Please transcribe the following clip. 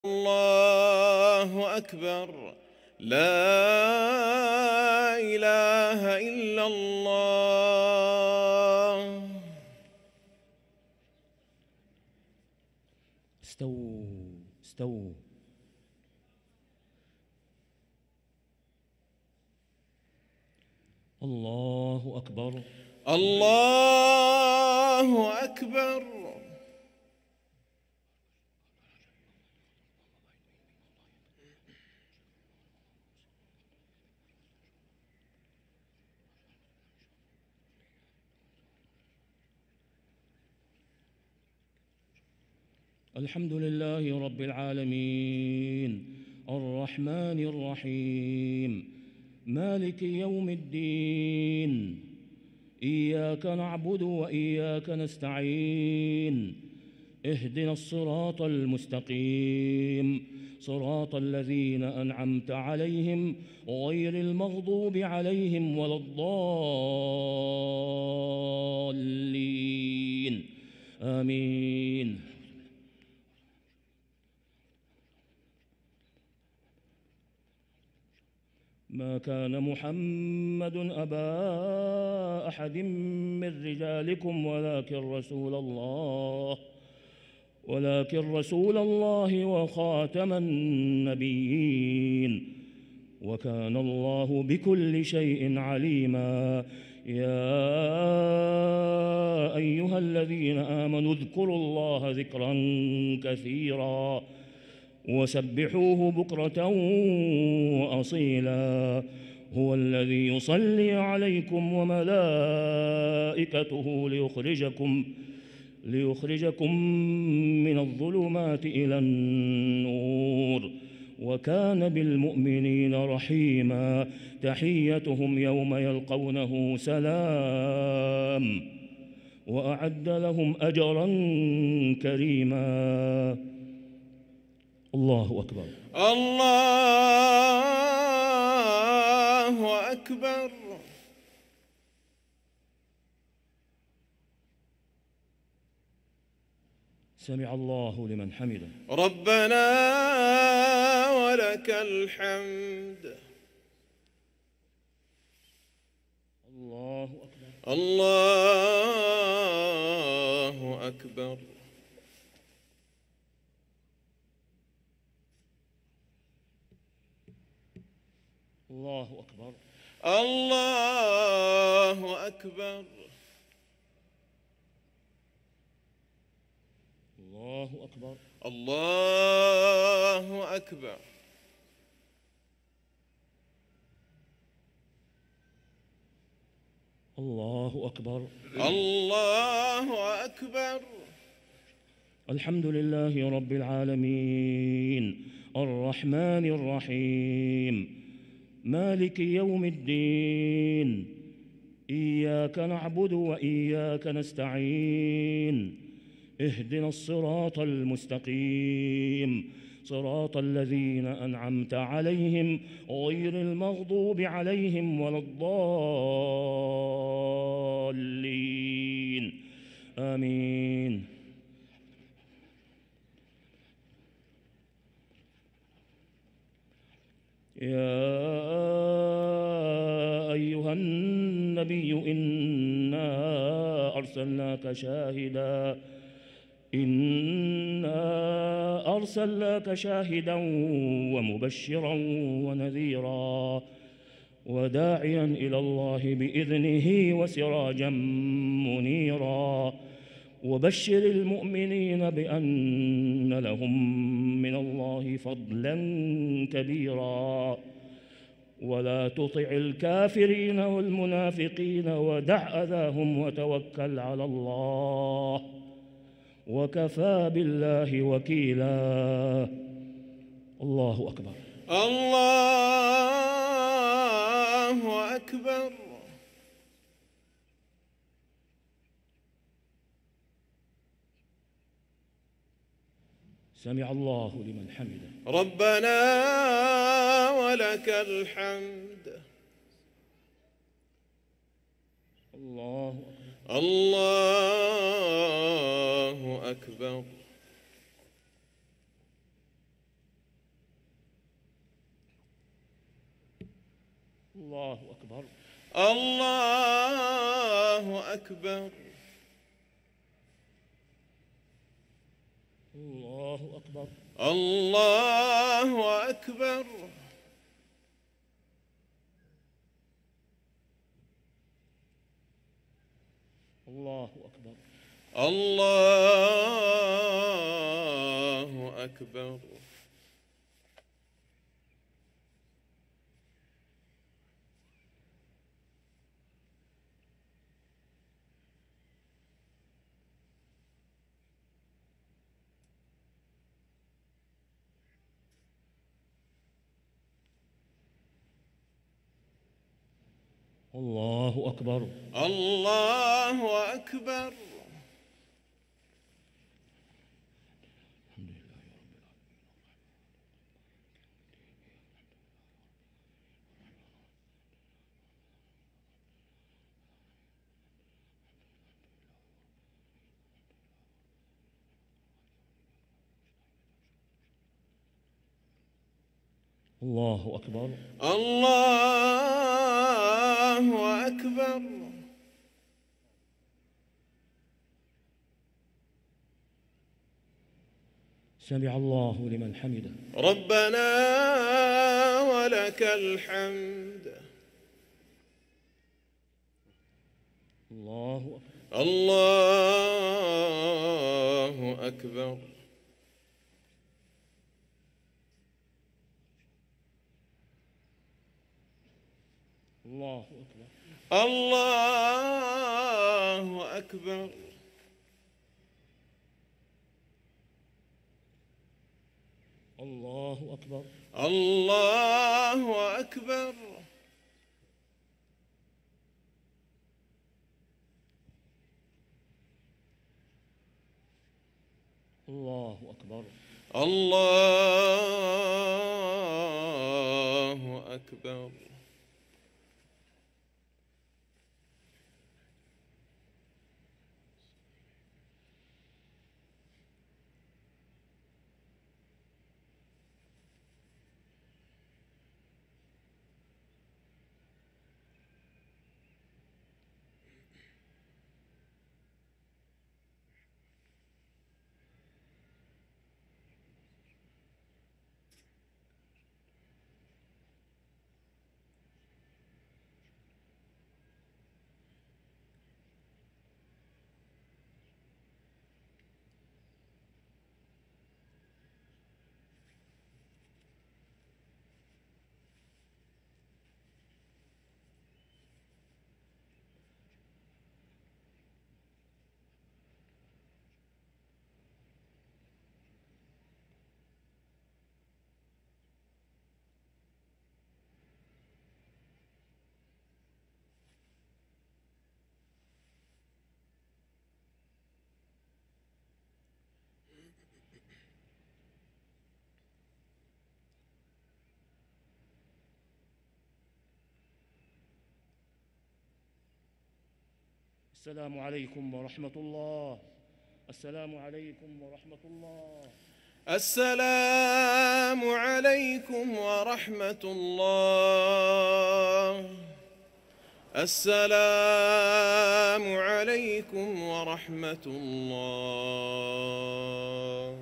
الله أكبر. لا إله إلا الله. استووا. الله أكبر. الله أكبر. الحمد لله رب العالمين الرحمن الرحيم مالك يوم الدين، إياك نعبد وإياك نستعين، اهدنا الصراط المستقيم، صراط الذين أنعمت عليهم غير المغضوب عليهم ولا الضالين، آمين. ما كان محمد أبا أحد من رجالكم ولكن رسول الله وخاتم النبيين، وكان الله بكل شيء عليما. يا أيها الذين آمنوا اذكروا الله ذكرا كثيرا وسبحوه بكرة وأصيلا. هو الذي يصلي عليكم وملائكته ليخرجكم من الظلمات إلى النور، وكان بالمؤمنين رحيما. تحيتهم يوم يلقونه سلام، وأعد لهم أجرا كريما. الله أكبر. الله أكبر. سمع الله لمن حمده. ربنا ولك الحمد. الله أكبر. الله أكبر. الله أكبر. الله أكبر. الله أكبر. الله أكبر. الله أكبر. الله أكبر. الحمد لله رب العالمين الرحمن الرحيم مالك يوم الدين، إياك نعبد وإياك نستعين، اهدنا الصراط المستقيم، صراط الذين أنعمت عليهم غير المغضوب عليهم ولا الضالين، آمين. يا أيها النبي إنا أرسلناك شاهدا ومبشرا ونذيرا وداعيا إلى الله بإذنه وسراجا منيرا، وبشر المؤمنين بأن لهم من الله فضلا كبيرا، ولا تطع الكافرين والمنافقين ودع أذاهم وتوكل على الله، وكفى بالله وكيلا. الله أكبر. الله أكبر. سمع الله لمن حمده. ربنا ولك الحمد. الله أكبر. الله أكبر. الله أكبر. الله أكبر. الله أكبر. الله أكبر. الله أكبر. الله أكبر. الله أكبر. الله أكبر. الله أكبر. الله أكبر. سمع الله لمن حمده. ربنا ولك الحمد. الله أكبر. الله أكبر. الله أكبر. الله أكبر. الله أكبر. الله أكبر. الله أكبر. الله أكبر. السلام عليكم ورحمة الله. السلام عليكم ورحمة الله. السلام عليكم ورحمة الله. السلام عليكم ورحمة الله.